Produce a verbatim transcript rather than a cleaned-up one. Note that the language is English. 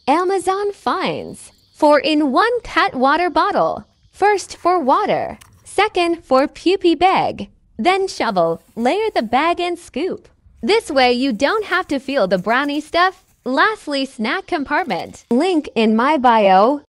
Amazon finds four in one pet water bottle. First for water, second for puppy bag, then shovel, layer the bag and scoop. This way you don't have to feel the brownie stuff. Lastly, snack compartment. Link in my bio.